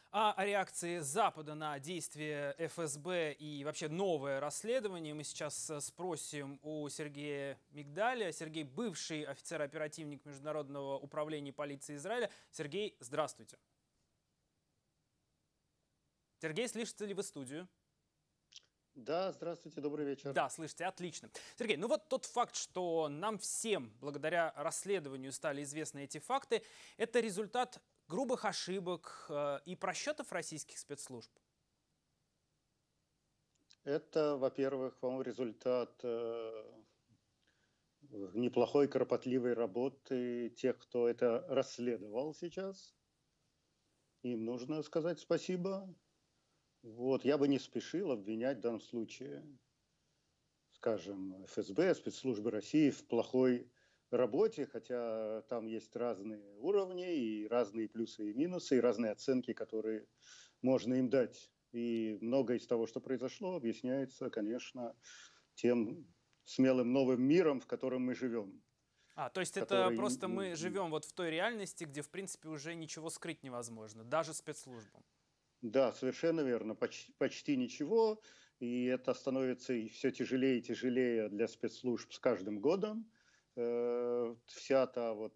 А о реакции Запада на действия ФСБ и вообще новое расследование мы сейчас спросим у Сергея Мигдаля. Сергей — бывший офицер-оперативник Международного управления полиции Израиля. Сергей, здравствуйте. Сергей, слышите ли вы студию? Да, здравствуйте, добрый вечер. Да, слышите, отлично. Сергей, ну вот тот факт, что нам всем благодаря расследованию стали известны эти факты, это результат грубых ошибок и просчетов российских спецслужб. Это, во-первых, по-моему, результат неплохой, кропотливой работы тех, кто это расследовал сейчас. Им нужно сказать спасибо. Вот, я бы не спешил обвинять в данном случае, скажем, ФСБ, спецслужбы России в плохой работе, хотя там есть разные уровни, и разные плюсы и минусы, и разные оценки, которые можно им дать. И многое из того, что произошло, объясняется, конечно, тем смелым новым миром, в котором мы живем. То есть это Который... просто мы живем вот в той реальности, где, в принципе, уже ничего скрыть невозможно, даже спецслужбам. Да, совершенно верно. Почти ничего. И это становится все тяжелее и тяжелее для спецслужб с каждым годом. Вся та вот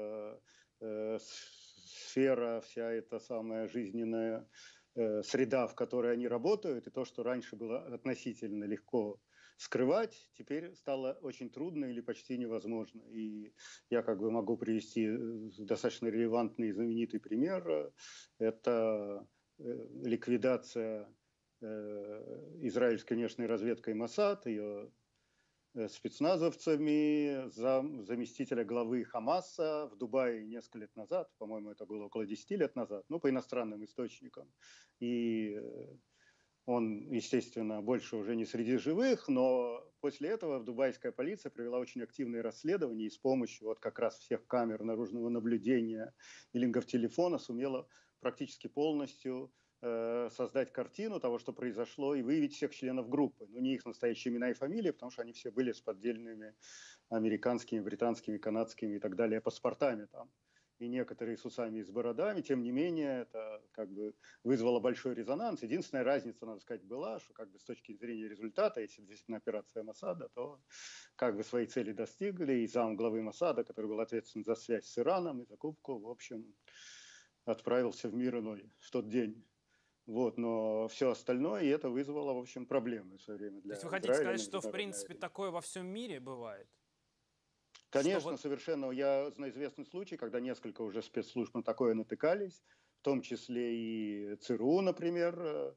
сфера, вся эта самая жизненная среда, в которой они работают, и то, что раньше было относительно легко скрывать, теперь стало очень трудно или почти невозможно. И я как бы могу привести достаточно релевантный и знаменитый пример. Это ликвидация израильской внешней разведкой Моссад, ее спецназовцами, заместителя главы Хамаса в Дубае несколько лет назад, по-моему, это было около 10 лет назад, ну, по иностранным источникам. И он, естественно, больше уже не среди живых, но после этого дубайская полиция провела очень активные расследования и с помощью вот как раз всех камер наружного наблюдения и линков телефона сумела практически полностью создать картину того, что произошло, и выявить всех членов группы. Ну, не их настоящие имена и фамилии, потому что они все были с поддельными американскими, британскими, канадскими и так далее паспортами там. И некоторые с усами и с бородами. Тем не менее, это как бы вызвало большой резонанс. Единственная разница, надо сказать, была, что как бы с точки зрения результата, если действительно операция Моссада, то как бы свои цели достигли. И зам главы Моссада, который был ответственен за связь с Ираном и закупку, в общем, отправился в мир иной в тот день. Вот, но все остальное, и это вызвало, в общем, проблемы в свое время для То есть вы хотите Израиля. сказать, что, в принципе, такое во всем мире бывает? Конечно, совершенно. Я знаю известный случай, когда несколько уже спецслужб на такое натыкались, в том числе и ЦРУ, например.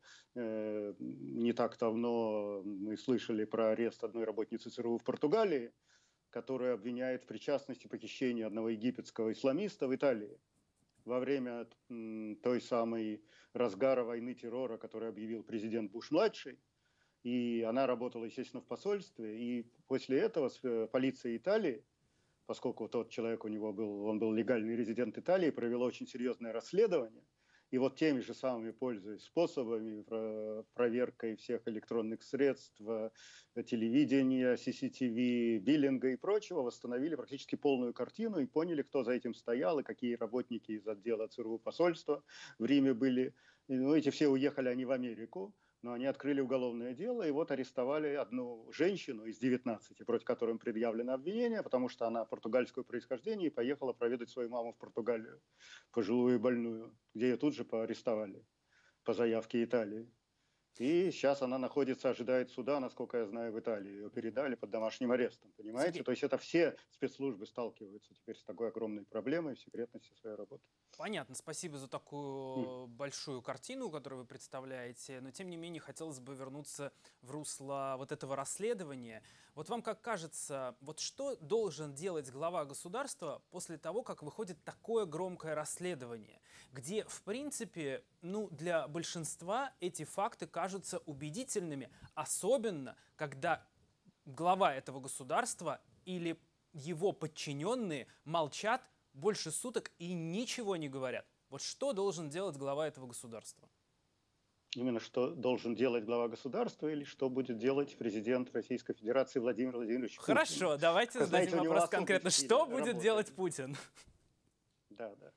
Не так давно мы слышали про арест одной работницы ЦРУ в Португалии, которая обвиняет в причастности похищения одного египетского исламиста в Италии во время той самой разгара войны террора, который объявил президент Буш-младший. И она работала, естественно, в посольстве. И после этого полиция Италии, поскольку тот человек у него был, он был легальный резидент Италии, провела очень серьезное расследование. И вот теми же самыми, пользуясь способами, проверкой всех электронных средств, телевидения, CCTV, биллинга и прочего, восстановили практически полную картину и поняли, кто за этим стоял и какие работники из отдела ЦРУ посольства в Риме были. И, ну, эти все уехали они в Америку, но они открыли уголовное дело и вот арестовали одну женщину из 19, против которой предъявлено обвинение, потому что она португальского происхождения и поехала проведать свою маму в Португалию, пожилую и больную, где ее тут же поарестовали по заявке Италии. И сейчас она находится, ожидает суда, насколько я знаю, в Италии. Ее передали под домашним арестом, понимаете? Сергей. То есть это все спецслужбы сталкиваются теперь с такой огромной проблемой в секретности своей работы. Понятно, спасибо за такую большую картину, которую вы представляете, но тем не менее хотелось бы вернуться в русло вот этого расследования. Вот вам как кажется, вот что должен делать глава государства после того, как выходит такое громкое расследование, где, в принципе, ну, для большинства эти факты кажутся убедительными, особенно когда глава этого государства или его подчиненные молчат больше суток и ничего не говорят. Вот что должен делать глава этого государства? Именно что должен делать глава государства или что будет делать президент Российской Федерации Владимир Владимирович Путин? Хорошо, давайте зададим вопрос конкретно. Что будет делать Путин? Да, да.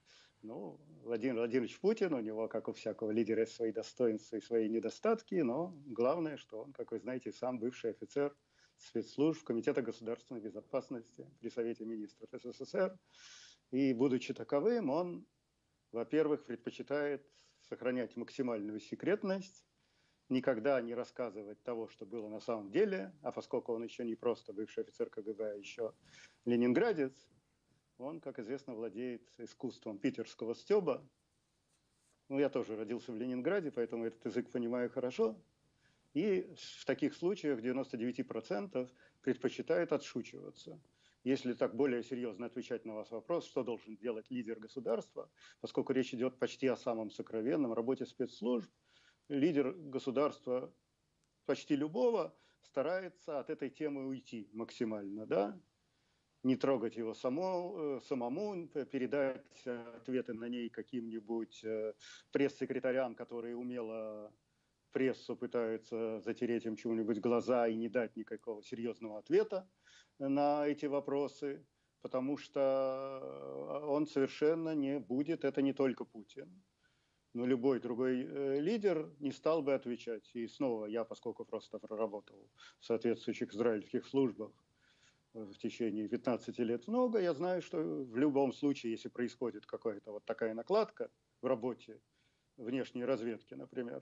Ну, Владимир Владимирович Путин, у него, как у всякого лидера, есть свои достоинства и свои недостатки, но главное, что он, как вы знаете, сам бывший офицер спецслужб Комитета государственной безопасности при Совете министров СССР. И, будучи таковым, он, во-первых, предпочитает сохранять максимальную секретность, никогда не рассказывать того, что было на самом деле, а поскольку он еще не просто бывший офицер КГБ, а еще ленинградец, он, как известно, владеет искусством питерского стёба. Ну, я тоже родился в Ленинграде, поэтому этот язык понимаю хорошо. И в таких случаях 99% предпочитает отшучиваться. Если так более серьезно отвечать на ваш вопрос, что должен делать лидер государства, поскольку речь идет почти о самом сокровенном, работе спецслужб, лидер государства почти любого старается от этой темы уйти максимально, да? Не трогать его самому, передать ответы на ней каким-нибудь пресс-секретарям, которые умело прессу пытаются затереть им чему-нибудь глаза и не дать никакого серьезного ответа на эти вопросы, потому что он совершенно не будет, это не только Путин, но любой другой лидер не стал бы отвечать. И снова я, поскольку просто проработал в соответствующих израильских службах в течение 15 лет много, я знаю, что в любом случае, если происходит какая-то вот такая накладка в работе внешней разведки, например,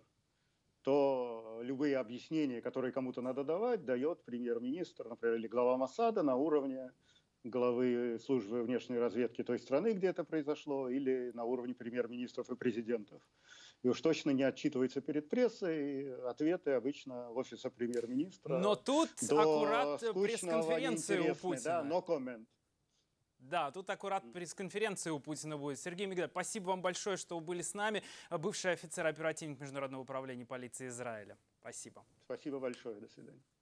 то любые объяснения, которые кому-то надо давать, дает премьер-министр, например, или глава Моссада на уровне главы службы внешней разведки той страны, где это произошло, или на уровне премьер-министров и президентов. И уж точно не отчитывается перед прессой, ответы обычно офиса премьер-министра. Но тут аккурат пресс-конференция у Путина. Да, no comment. Да, тут аккурат пресс-конференция у Путина будет. Сергей Мигдаль, спасибо вам большое, что вы были с нами. Бывший офицер-оперативник Международного управления полиции Израиля. Спасибо. Спасибо большое. До свидания.